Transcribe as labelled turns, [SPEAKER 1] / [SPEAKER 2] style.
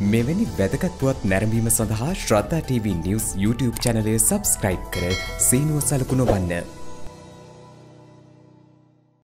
[SPEAKER 1] මෙවැනි වැදගත් පුවත් නැරඹීම සඳහා ශ්‍රද්ධා TV News YouTube channel එක subscribe කර සීනුව සලකුණු වන්න.